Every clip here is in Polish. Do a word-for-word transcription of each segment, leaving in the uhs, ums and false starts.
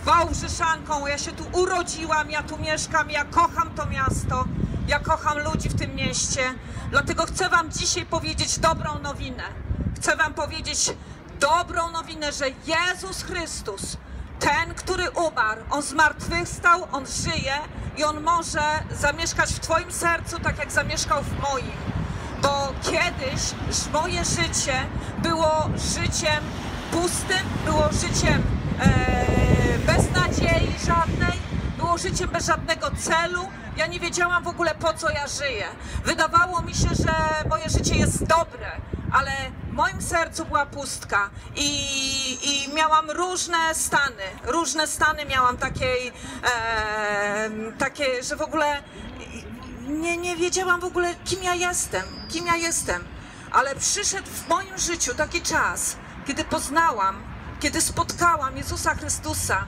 Wałbrzyszanką, ja się tu urodziłam, ja tu mieszkam, ja kocham to miasto, ja kocham ludzi w tym mieście, dlatego chcę wam dzisiaj powiedzieć dobrą nowinę. Chcę wam powiedzieć dobrą nowinę, że Jezus Chrystus, ten, który umarł, On zmartwychwstał, On żyje i On może zamieszkać w twoim sercu, tak jak zamieszkał w moim. Bo kiedyś moje życie było życiem pustym, było życiem e, bez nadziei żadnej, było życiem bez żadnego celu. Ja nie wiedziałam w ogóle, po co ja żyję. Wydawało mi się, że moje życie jest dobre, ale w moim sercu była pustka i, i miałam różne stany, różne stany miałam takiej, e, takie, że w ogóle nie, nie wiedziałam w ogóle, kim ja jestem, kim ja jestem. Ale przyszedł w moim życiu taki czas, kiedy poznałam, kiedy spotkałam Jezusa Chrystusa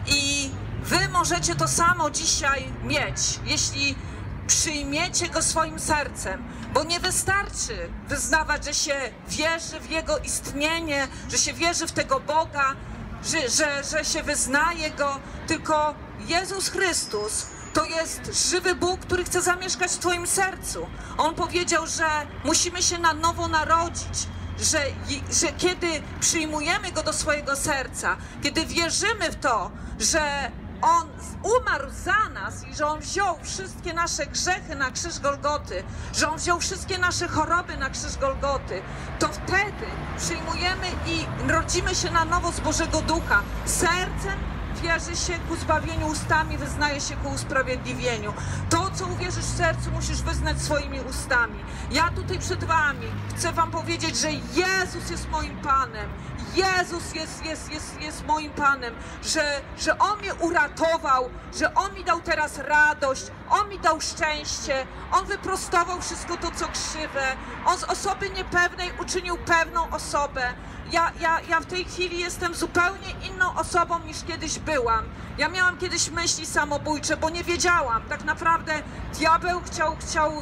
i wy możecie to samo dzisiaj mieć, jeśli przyjmiecie Go swoim sercem, bo nie wystarczy wyznawać, że się wierzy w Jego istnienie, że się wierzy w tego Boga, że, że, że się wyznaje Go, tylko Jezus Chrystus to jest żywy Bóg, który chce zamieszkać w twoim sercu. On powiedział, że musimy się na nowo narodzić, że, że kiedy przyjmujemy Go do swojego serca, kiedy wierzymy w to, że On umarł za nas i że On wziął wszystkie nasze grzechy na krzyż Golgoty, że On wziął wszystkie nasze choroby na krzyż Golgoty, to wtedy przyjmujemy i rodzimy się na nowo z Bożego Ducha. Sercem wierzy się ku zbawieniu, ustami wyznaje się ku usprawiedliwieniu. To, co uwierzysz w sercu, musisz wyznać swoimi ustami. Ja tutaj przed wami chcę wam powiedzieć, że Jezus jest moim Panem. Jezus jest, jest, jest, jest moim Panem, że, że On mnie uratował, że On mi dał teraz radość, On mi dał szczęście, On wyprostował wszystko to, co krzywe, On z osoby niepewnej uczynił pewną osobę. Ja, ja, ja w tej chwili jestem zupełnie inną osobą niż kiedyś byłam. Ja miałam kiedyś myśli samobójcze, bo nie wiedziałam. Tak naprawdę diabeł chciał, chciał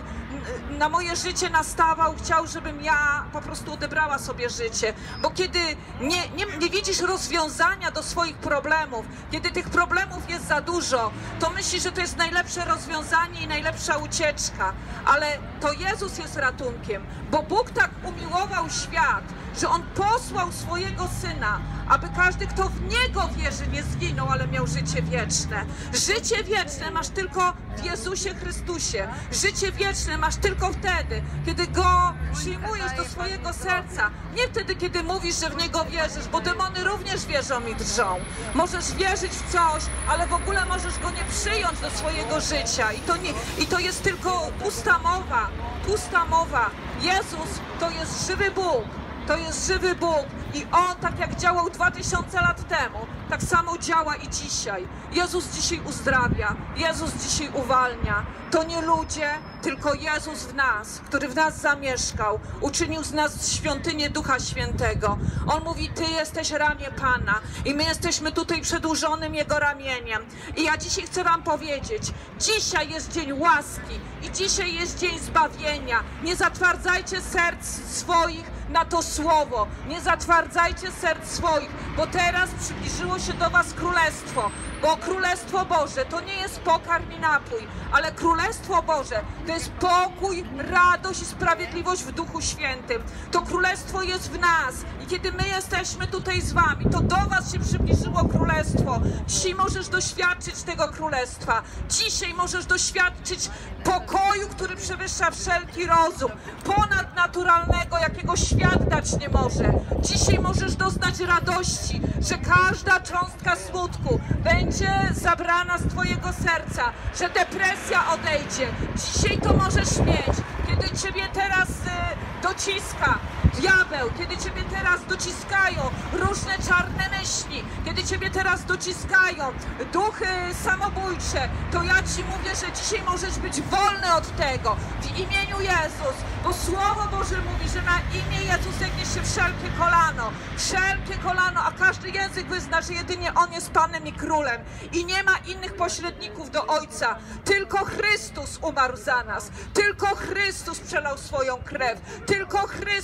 na moje życie nastawał, chciał, żebym ja po prostu odebrała sobie życie. Bo kiedy nie, nie, nie widzisz rozwiązania do swoich problemów, kiedy tych problemów jest za dużo, to myślisz, że to jest najlepsze rozwiązanie i najlepsza ucieczka. Ale to Jezus jest ratunkiem, bo Bóg tak umiłował świat, że On posłał swojego Syna, aby każdy, kto w Niego wierzy, nie zginął, ale miał życie wieczne. Życie wieczne masz tylko w Jezusie Chrystusie. Życie wieczne masz tylko wtedy, kiedy Go przyjmujesz do swojego serca. Nie wtedy, kiedy mówisz, że w Niego wierzysz, bo demony również wierzą i drżą. Możesz wierzyć w coś, ale w ogóle możesz Go nie przyjąć do swojego życia. I to, nie, i to jest tylko pusta mowa, pusta mowa. Jezus to jest żywy Bóg. To jest żywy Bóg i On, tak jak działał dwa tysiące lat temu, tak samo działa i dzisiaj. Jezus dzisiaj uzdrawia, Jezus dzisiaj uwalnia. To nie ludzie, tylko Jezus w nas, który w nas zamieszkał, uczynił z nas świątynię Ducha Świętego. On mówi, Ty jesteś ramię Pana i my jesteśmy tutaj przedłużonym Jego ramieniem. I ja dzisiaj chcę wam powiedzieć, dzisiaj jest dzień łaski i dzisiaj jest dzień zbawienia. Nie zatwardzajcie serc swoich na to słowo. Nie zatwardzajcie serc swoich, bo teraz przybliżyło się do was Królestwo. Bo Królestwo Boże to nie jest pokarm i napój, ale Królestwo Boże to jest pokój, radość i sprawiedliwość w Duchu Świętym. To Królestwo jest w nas i kiedy my jesteśmy tutaj z wami, to do was się przybliżyło Królestwo. Dzisiaj możesz doświadczyć tego Królestwa. Dzisiaj możesz doświadczyć pokoju, który przewyższa wszelki rozum, ponadnaturalnego, jakiego świat dać nie może. Dzisiaj możesz doznać radości, że każda cząstka smutku będzie zabrana z twojego serca, że depresja odejdzie. Dzisiaj to możesz mieć, kiedy ciebie teraz y, dociska diabeł, kiedy ciebie teraz dociskają różne czarne myśli, kiedy ciebie teraz dociskają duchy samobójcze, to ja ci mówię, że dzisiaj możesz być wolny od tego w imieniu Jezus, bo Słowo Boże mówi, że na imię Jezus zegnie się wszelkie kolano, wszelkie kolano, a każdy język wyzna, że jedynie On jest Panem i Królem i nie ma innych pośredników do Ojca. Tylko Chrystus umarł za nas, tylko Chrystus przelał swoją krew, tylko Chrystus był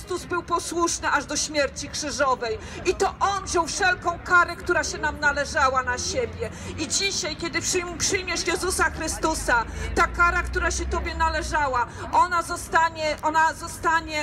posłuszny aż do śmierci krzyżowej. I to On wziął wszelką karę, która się nam należała, na siebie. I dzisiaj, kiedy przyjmiesz Jezusa Chrystusa, ta kara, która się Tobie należała, ona zostanie, ona zostanie,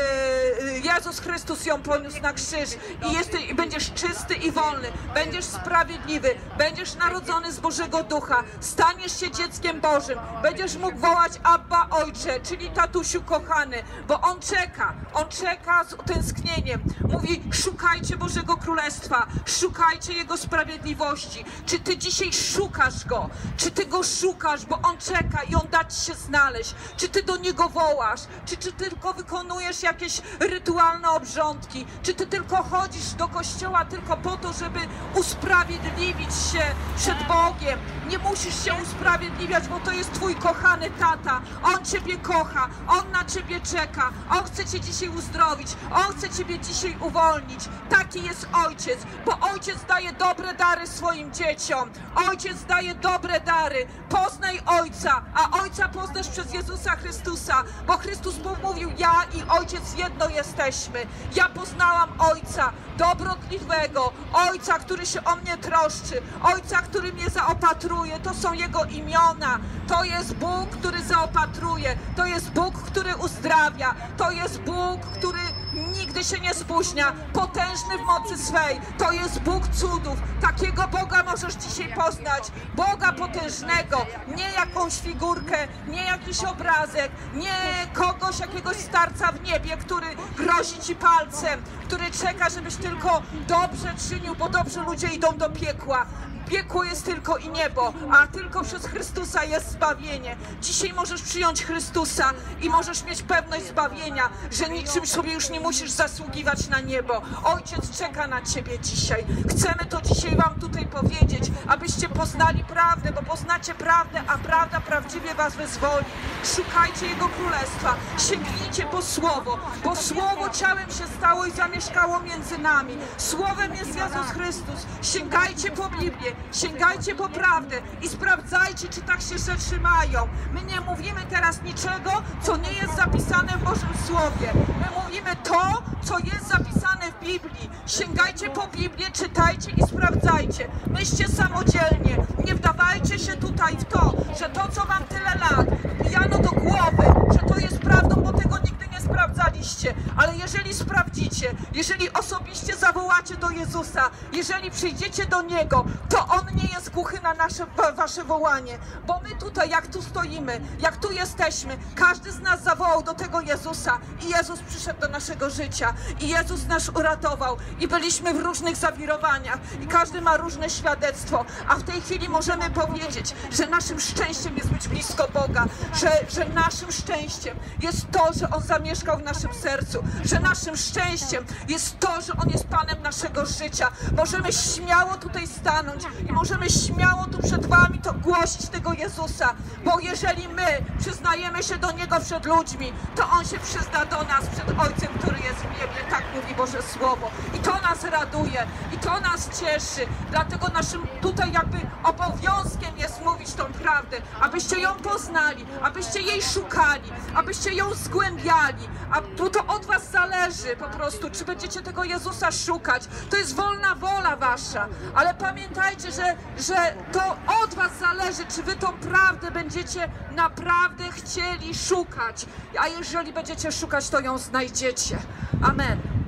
yy, Jezus Chrystus ją poniósł na krzyż i, jesteś, i będziesz czysty i wolny, będziesz sprawiedliwy, będziesz narodzony z Bożego Ducha, staniesz się dzieckiem Bożym, będziesz mógł wołać Abba, Ojcze, czyli tatusiu kochany, bo On czeka, On czeka z utęsknieniem. Mówi, szukajcie Bożego Królestwa, szukajcie Jego sprawiedliwości. Czy Ty dzisiaj szukasz Go? Czy Ty Go szukasz, bo On czeka i On da Ci się znaleźć? Czy Ty do Niego wołasz? Czy Ty tylko wykonujesz jakieś rytualne obrządki? Czy Ty tylko chodzisz do kościoła tylko po to, żeby usprawiedliwić się przed Bogiem? Nie musisz się usprawiedliwiać, bo to jest Twój kochany tata. On Ciebie kocha, On na Ciebie czeka, On chce Cię dzisiaj uzdrowić, On chce Ciebie dzisiaj uwolnić. Taki jest Ojciec, bo Ojciec daje dobre dary swoim dzieciom. Ojciec daje dobre dary. Poznaj Ojca, a Ojca poznasz przez Jezusa Chrystusa, bo Chrystus mówił, ja i Ojciec jedno jesteśmy. Ja poznałam Ojca dobrotliwego, Ojca, który się o mnie troszczy, Ojca, który mnie zaopatruje. To są Jego imiona. To jest Bóg, który zaopatruje. To jest Bóg, który uzdrawia. To jest Bóg, który nigdy się nie spóźnia, potężny w mocy swej. To jest Bóg cudów. Takiego Boga możesz dzisiaj poznać. Boga potężnego, nie jakąś figurkę, nie jakiś obrazek, nie kogoś, jakiegoś starca w niebie, który grozi ci palcem, który czeka, żebyś tylko dobrze czynił, bo dobrzy ludzie idą do piekła. Piekło jest tylko i niebo, a tylko przez Chrystusa jest zbawienie. Dzisiaj możesz przyjąć Chrystusa i możesz mieć pewność zbawienia, że niczym sobie już nie musisz zasługiwać na niebo. Ojciec czeka na Ciebie dzisiaj. Chcemy to dzisiaj Wam tutaj powiedzieć, abyście poznali prawdę, bo poznacie prawdę, a prawda prawdziwie Was wyzwoli. Szukajcie Jego Królestwa, sięgnijcie po Słowo, bo Słowo ciałem się stało i zamieszkało między nami. Słowem jest Jezus Chrystus. Sięgajcie po Biblię, sięgajcie po prawdę i sprawdzajcie, czy tak się rzeczy mają. My nie mówimy teraz niczego, co nie jest zapisane w Bożym Słowie. My mówimy to, co jest zapisane w Biblii. Sięgajcie po Biblię, czytajcie i sprawdzajcie. Myślcie samodzielnie. Nie wdawajcie się tutaj w to, że to, co Wam tyle lat wbijano do głowy, że to jest prawdą, bo tego nigdy nie sprawdzaliście. Ale jeżeli sprawdzicie, jeżeli osobiście zawołacie do Jezusa, jeżeli przyjdziecie do Niego, to On nie jest głuchy na nasze, wasze wołanie. Bo my tutaj, jak tu stoimy, jak tu jesteśmy, każdy z nas zawołał do tego Jezusa i Jezus przyszedł do naszego życia i Jezus nas uratował i byliśmy w różnych zawirowaniach i każdy ma różne świadectwo, a w tej chwili możemy powiedzieć, że naszym szczęściem jest być blisko Boga, że, że naszym szczęściem jest to, że On zamieszkał w naszym sercu, że naszym szczęściem jest to, że On jest Panem naszego życia. Możemy śmiało tutaj stanąć i możemy śmiało tu przed Wami to głosić tego Jezusa, bo jeżeli my przyznajemy się do Niego przed ludźmi, to On się przyzna do nas przed Ojcem, który jest w niebie. Tak mówi Boże Słowo. I to nas raduje, i to nas cieszy. Dlatego naszym tutaj jakby obowiązkiem jest mówić tą prawdę, abyście ją poznali, abyście jej szukali, abyście ją zgłębiali. A to od Was zależy po prostu, czy będziecie tego Jezusa szukać. To jest wolna wola Wasza, ale pamiętajcie, że, że to od Was zależy, czy Wy tą prawdę będziecie naprawdę chcieli szukać. A jeżeli będziecie szukać, to ją znajdziecie. Amen.